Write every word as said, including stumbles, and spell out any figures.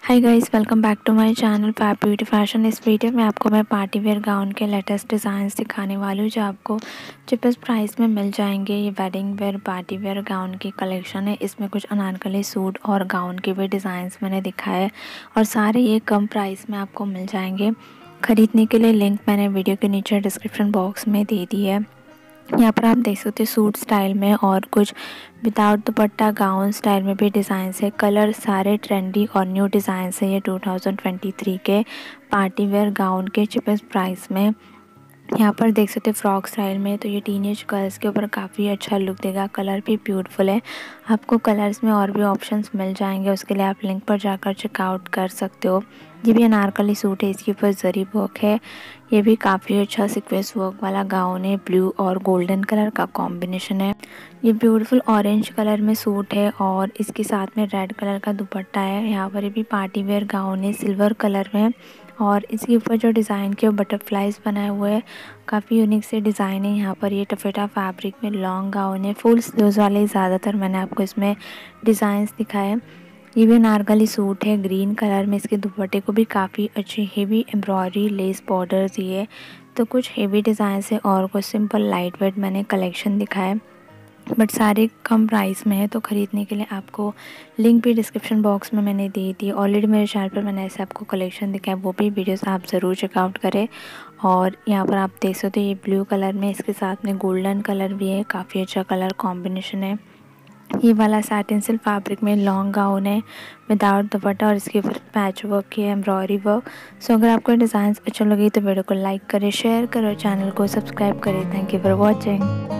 Hi guys, welcome back to my channel fab beauty fashion. इस video में आपको मैं पार्टी वेयर गाउन के लेटेस्ट डिज़ाइंस दिखाने वाली हूँ जो आपको चीपेस्ट प्राइस में मिल जाएंगे। ये wedding wear party wear gown की कलेक्शन है। इसमें कुछ अनारकली सूट और गाउन के भी डिज़ाइंस मैंने दिखाए हैं और सारे ये कम प्राइस में आपको मिल जाएंगे। ख़रीदने के लिए लिंक मैंने वीडियो के नीचे डिस्क्रिप्शन बॉक्स में दे दी है। यहाँ पर आप देख सकते हैं सूट स्टाइल में और कुछ विदाउट दुपट्टा गाउन स्टाइल में भी डिज़ाइंस है। कलर सारे ट्रेंडी और न्यू डिज़ाइंस है। ये टू थाउजेंड ट्वेंटी थ्री के पार्टी वेयर गाउन के चीपेस्ट प्राइस में। यहाँ पर देख सकते हैं फ्रॉक स्टाइल में, तो ये टीनेज गर्ल्स के ऊपर काफ़ी अच्छा लुक देगा। कलर भी ब्यूटीफुल है। आपको कलर्स में और भी ऑप्शंस मिल जाएंगे, उसके लिए आप लिंक पर जाकर चेकआउट कर सकते हो। ये भी अनारकली सूट है, इसके ऊपर जरी वर्क है। ये भी काफ़ी अच्छा सीक्वेंस वर्क वाला गाउन है। ब्लू और गोल्डन कलर का कॉम्बिनेशन है। ये ब्यूटीफुल ऑरेंज कलर में सूट है और इसके साथ में रेड कलर का दुपट्टा है। यहाँ पर ये भी पार्टी वेयर गाउन है, सिल्वर कलर में। और इसके ऊपर जो डिज़ाइन के बटरफ्लाइज बनाए हुए हैं, काफ़ी यूनिक से डिज़ाइन है। यहाँ पर ये टफेटा फैब्रिक में लॉन्ग गाउन है, फुल स्लीव्स वाले ज़्यादातर मैंने आपको इसमें डिज़ाइंस दिखाए। ये भी अनारकली सूट है ग्रीन कलर में। इसके दुपट्टे को भी काफ़ी अच्छी हेवी एम्ब्रॉयडरी लेस बॉर्डर्स दिए। तो कुछ हेवी डिज़ाइंस है और कुछ सिंपल लाइट वेट मैंने कलेक्शन दिखाए, बट सारे कम प्राइस में है। तो ख़रीदने के लिए आपको लिंक भी डिस्क्रिप्शन बॉक्स में मैंने दे दी। ऑलरेडी मेरे चैनल पर मैंने ऐसे आपको कलेक्शन दिखाया, वो भी वीडियोस आप ज़रूर चेकआउट करें। और यहाँ पर आप देख सकते हो ये ब्लू कलर में, इसके साथ में गोल्डन कलर भी है। काफ़ी अच्छा कलर कॉम्बिनेशन है। ये वाला सैटिन सिल्क फैब्रिक में लॉन्ग गाउन है विदाउट दुपट्टा और इसके ऊपर पैच वर्क की एम्ब्रॉयडरी वर्क। सो अगर आपको डिज़ाइन अच्छा लगे तो वीडियो को लाइक करें, शेयर करें और चैनल को सब्सक्राइब करें। Thank you for watching.